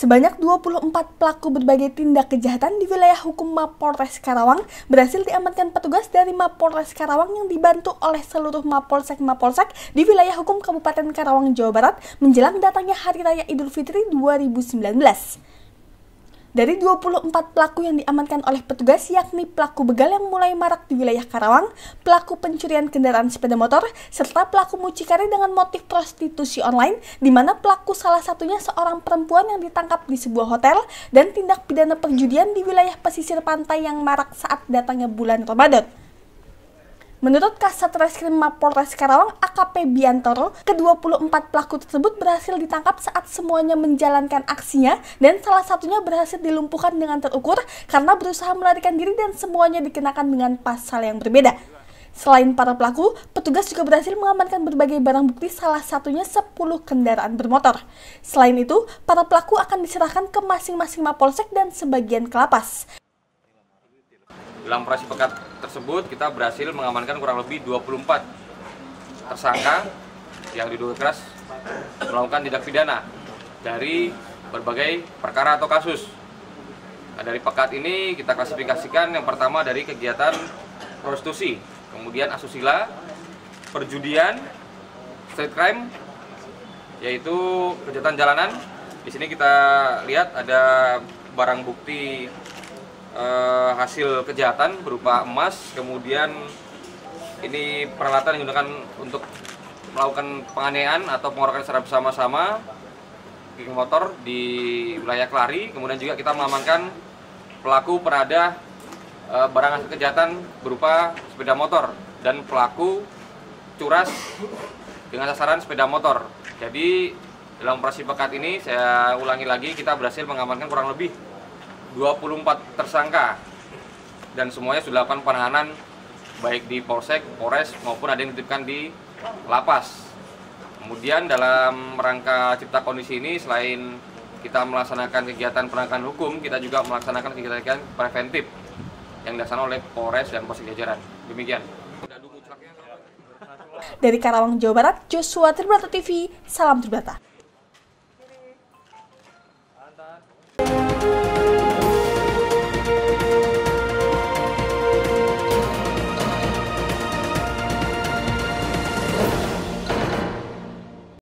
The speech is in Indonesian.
Sebanyak 24 pelaku berbagai tindak kejahatan di wilayah hukum Mapolres Karawang berhasil diamankan petugas dari Mapolres Karawang yang dibantu oleh seluruh Mapolsek di wilayah hukum Kabupaten Karawang, Jawa Barat menjelang datangnya Hari Raya Idul Fitri 2019. Dari 24 pelaku yang diamankan oleh petugas yakni pelaku begal yang mulai marak di wilayah Karawang, pelaku pencurian kendaraan sepeda motor, serta pelaku mucikari dengan motif prostitusi online, di mana pelaku salah satunya seorang perempuan yang ditangkap di sebuah hotel, dan tindak pidana perjudian di wilayah pesisir pantai yang marak saat datangnya bulan Ramadan. Menurut Kasat Reskrim Mapolres Karawang AKP Biantoro, ke-24 pelaku tersebut berhasil ditangkap saat semuanya menjalankan aksinya dan salah satunya berhasil dilumpuhkan dengan terukur karena berusaha melarikan diri dan semuanya dikenakan dengan pasal yang berbeda. Selain para pelaku, petugas juga berhasil mengamankan berbagai barang bukti, salah satunya 10 kendaraan bermotor. Selain itu, para pelaku akan diserahkan ke masing-masing Mapolsek dan sebagian ke lapas. Dalam operasi pekat tersebut, kita berhasil mengamankan kurang lebih 24 tersangka yang diduga keras melakukan tindak pidana dari berbagai perkara atau kasus. Nah, dari pekat ini kita klasifikasikan yang pertama dari kegiatan prostitusi, kemudian asusila, perjudian, street crime, yaitu kejahatan jalanan. Di sini kita lihat ada barang bukti hasil kejahatan berupa emas, kemudian ini peralatan yang digunakan untuk melakukan penganiayaan atau pengorokan secara bersama-sama, geng motor di wilayah Kelari. Kemudian juga kita mengamankan pelaku perada barang hasil kejahatan berupa sepeda motor dan pelaku curas dengan sasaran sepeda motor. Jadi dalam operasi pekat ini, saya ulangi lagi, kita berhasil mengamankan kurang lebih 24 tersangka dan semuanya sudah dilakukan penahanan baik di Polsek, Polres maupun ada yang dititipkan di lapas. Kemudian dalam rangka cipta kondisi ini, selain kita melaksanakan kegiatan penegakan hukum, kita juga melaksanakan kegiatan preventif yang dilaksanakan oleh Polres dan Polsek jajaran. Demikian. Dari Karawang, Jawa Barat, Joshua Tribrata TV, salam Tribrata.